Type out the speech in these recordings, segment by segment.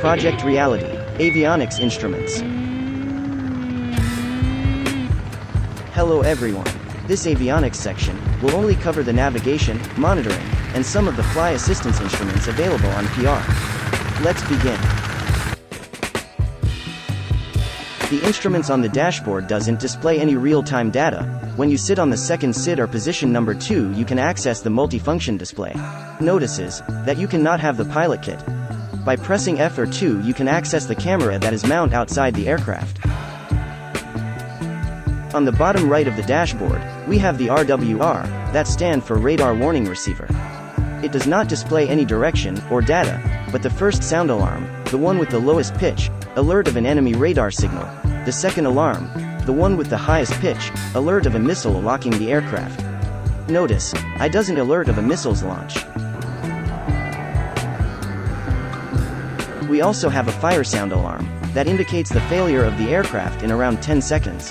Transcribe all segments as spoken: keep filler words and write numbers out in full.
Project Reality, Avionics Instruments. Hello everyone. This avionics section will only cover the navigation, monitoring, and some of the fly assistance instruments available on P R. Let's begin. The instruments on the dashboard doesn't display any real-time data. When you sit on the second sit or position number two, you can access the multifunction display. Notices that you cannot have the pilot kit. By pressing F or two, you can access the camera that is mounted outside the aircraft. On the bottom right of the dashboard, we have the R W R, that stand for Radar Warning Receiver. It does not display any direction or data, but the first sound alarm, the one with the lowest pitch, alert of an enemy radar signal. The second alarm, the one with the highest pitch, alert of a missile locking the aircraft. Notice, I doesn't alert of a missile's launch. We also have a fire sound alarm, that indicates the failure of the aircraft in around ten seconds.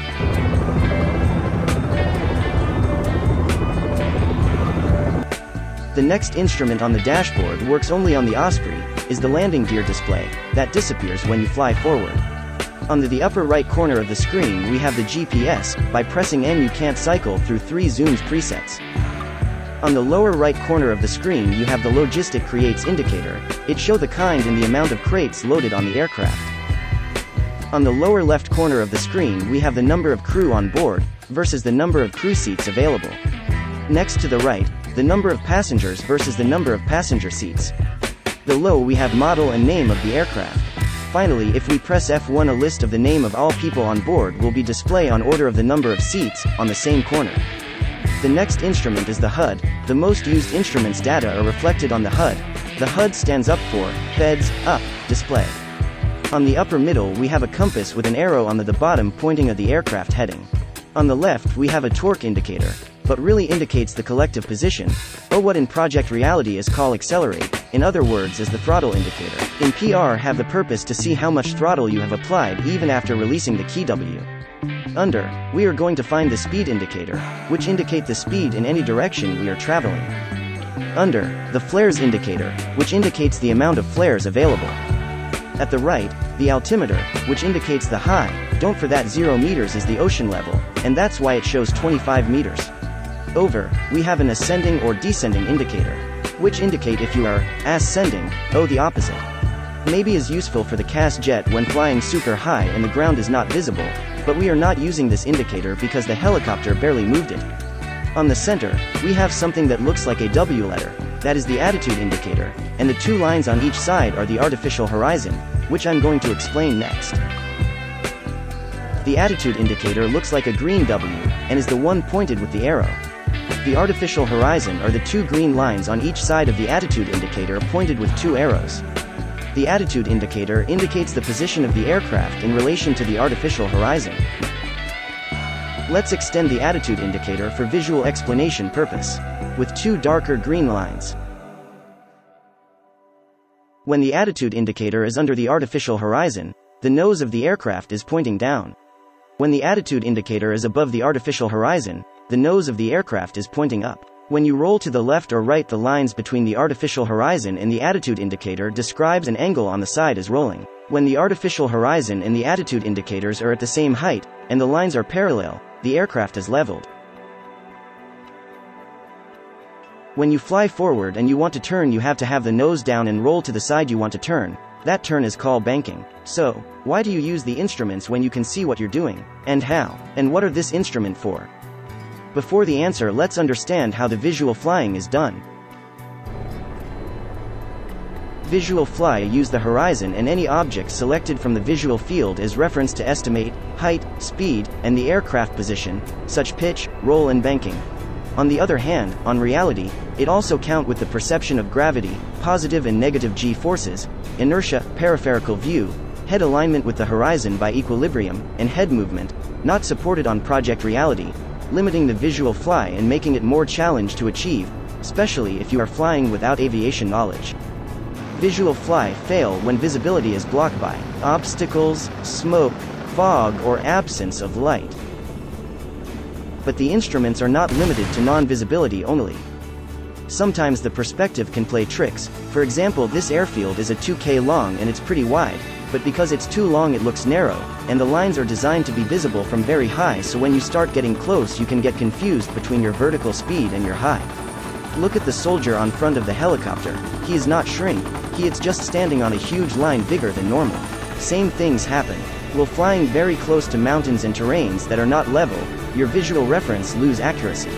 The next instrument on the dashboard works only on the Osprey, is the landing gear display, that disappears when you fly forward. On the, the upper right corner of the screen we have the G P S. By pressing N you can't cycle through three zooms presets. On the lower right corner of the screen you have the Logistic Crates indicator. It shows the kind and the amount of crates loaded on the aircraft. On the lower left corner of the screen we have the number of crew on board, versus the number of crew seats available. Next to the right, the number of passengers versus the number of passenger seats. Below we have model and name of the aircraft. Finally, if we press F one, a list of the name of all people on board will be displayed on order of the number of seats, on the same corner. The next instrument is the H U D. The most used instruments data are reflected on the H U D. The H U D stands up for Heads Up Display. On the upper middle we have a compass with an arrow on the, the bottom pointing at the aircraft heading. On the left we have a torque indicator, but really indicates the collective position, or what in Project Reality is called accelerate, in other words is the throttle indicator. In P R have the purpose to see how much throttle you have applied even after releasing the key W. Under, we are going to find the speed indicator, which indicate the speed in any direction we are traveling. Under, the flares indicator, which indicates the amount of flares available. At the right, the altimeter, which indicates the high, don't forget zero meters is the ocean level, and that's why it shows twenty-five meters. Over, we have an ascending or descending indicator, which indicate if you are ascending, or the opposite. Maybe is useful for the CAS jet when flying super high and the ground is not visible, but we are not using this indicator because the helicopter barely moved it. On the center, we have something that looks like a W letter, that is the attitude indicator, and the two lines on each side are the artificial horizon, which I'm going to explain next. The attitude indicator looks like a green W, and is the one pointed with the arrow. The artificial horizon are the two green lines on each side of the attitude indicator pointed with two arrows. The attitude indicator indicates the position of the aircraft in relation to the artificial horizon. Let's extend the attitude indicator for visual explanation purpose, with two darker green lines. When the attitude indicator is under the artificial horizon, the nose of the aircraft is pointing down. When the attitude indicator is above the artificial horizon, the nose of the aircraft is pointing up. When you roll to the left or right, the lines between the artificial horizon and the attitude indicator describes an angle on the side as rolling. When the artificial horizon and the attitude indicators are at the same height, and the lines are parallel, the aircraft is leveled. When you fly forward and you want to turn, you have to have the nose down and roll to the side you want to turn. That turn is called banking. So, why do you use the instruments when you can see what you're doing? And how? And what are this instrument for? Before the answer, let's understand how the visual flying is done. Visual fly use the horizon and any object selected from the visual field as reference to estimate height, speed, and the aircraft position, such pitch, roll and banking. On the other hand, on reality, it also count with the perception of gravity, positive and negative g-forces, inertia, peripheral view, head alignment with the horizon by equilibrium, and head movement, not supported on Project Reality, limiting the visual fly and making it more challenged to achieve, especially if you are flying without aviation knowledge. Visual fly fail when visibility is blocked by obstacles, smoke, fog or absence of light. But the instruments are not limited to non-visibility only. Sometimes the perspective can play tricks. For example, this airfield is a two K long and it's pretty wide, but because it's too long it looks narrow, and the lines are designed to be visible from very high, so when you start getting close you can get confused between your vertical speed and your height. Look at the soldier on front of the helicopter. He is not shrink, he is just standing on a huge line bigger than normal. Same things happen. While flying very close to mountains and terrains that are not level, your visual reference lose accuracy.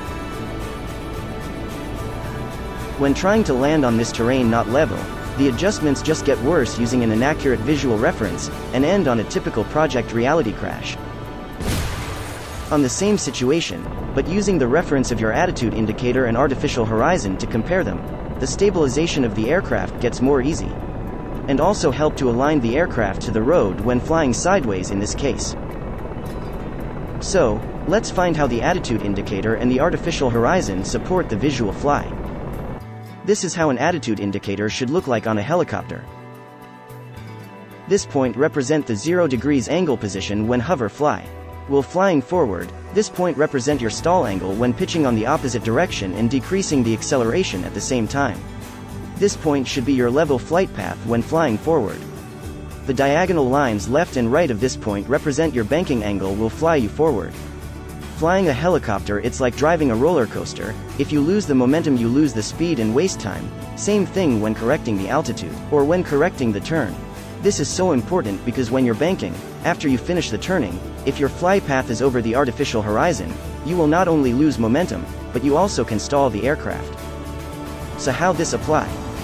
When trying to land on this terrain not level, the adjustments just get worse using an inaccurate visual reference, and end on a typical project reality crash. On the same situation, but using the reference of your attitude indicator and artificial horizon to compare them, the stabilization of the aircraft gets more easy. And also help to align the aircraft to the road when flying sideways in this case. So, let's find how the attitude indicator and the artificial horizon support the visual fly. This is how an attitude indicator should look like on a helicopter. This point represent the zero degrees angle position when hover fly. While flying forward, this point represent your stall angle when pitching on the opposite direction and decreasing the acceleration at the same time. This point should be your level flight path when flying forward. The diagonal lines left and right of this point represent your banking angle will fly you forward. Flying a helicopter, it's like driving a roller coaster. If you lose the momentum you lose the speed and waste time. Same thing when correcting the altitude, or when correcting the turn. This is so important because when you're banking, after you finish the turning, if your fly path is over the artificial horizon, you will not only lose momentum, but you also can stall the aircraft. So how this apply?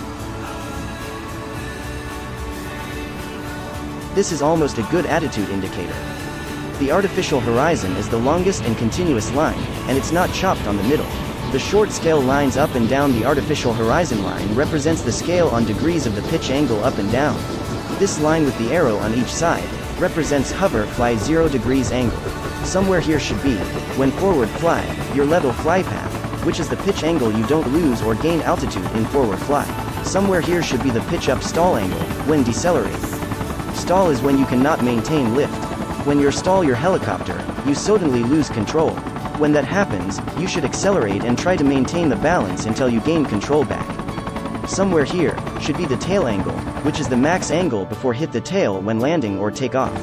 This is almost a good attitude indicator. The artificial horizon is the longest and continuous line, and it's not chopped on the middle. The short scale lines up and down the artificial horizon line represents the scale on degrees of the pitch angle up and down. This line with the arrow on each side represents hover fly zero degrees angle. Somewhere here should be, when forward fly, your level fly path, which is the pitch angle you don't lose or gain altitude in forward fly. Somewhere here should be the pitch up stall angle, when decelerating. Stall is when you cannot maintain lift. When you stall your helicopter, you suddenly lose control. When that happens, you should accelerate and try to maintain the balance until you gain control back. Somewhere here should be the tail angle, which is the max angle before hit the tail when landing or take off.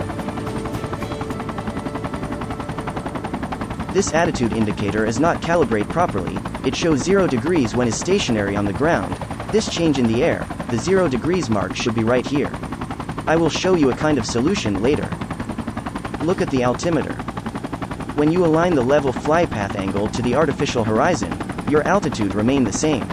This attitude indicator is not calibrate properly. It shows zero degrees when is stationary on the ground. This change in the air, the zero degrees mark should be right here. I will show you a kind of solution later. Look at the altimeter. When you align the level fly path angle to the artificial horizon, your altitude remain the same.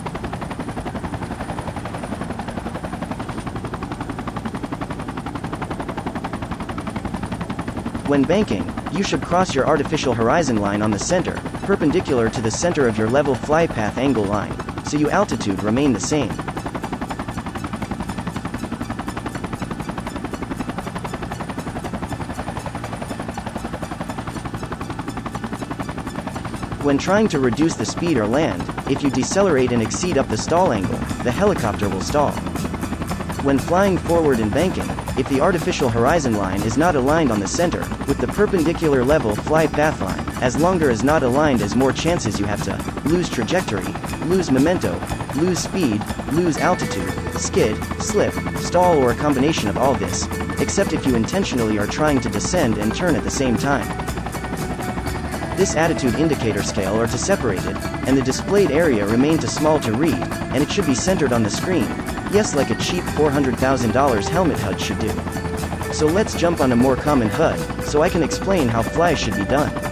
When banking, you should cross your artificial horizon line on the center, perpendicular to the center of your level fly path angle line, so your altitude remain the same. When trying to reduce the speed or land, if you decelerate and exceed up the stall angle, the helicopter will stall. When flying forward and banking, if the artificial horizon line is not aligned on the center, with the perpendicular level fly path line, as longer as not aligned as more chances you have to lose trajectory, lose memento, lose speed, lose altitude, skid, slip, stall or a combination of all this, except if you intentionally are trying to descend and turn at the same time. This attitude indicator scale are to separated, and the displayed area remain too small to read, and it should be centered on the screen, yes, like a cheap four hundred thousand dollar helmet H U D should do. So let's jump on a more common H U D, so I can explain how fly should be done.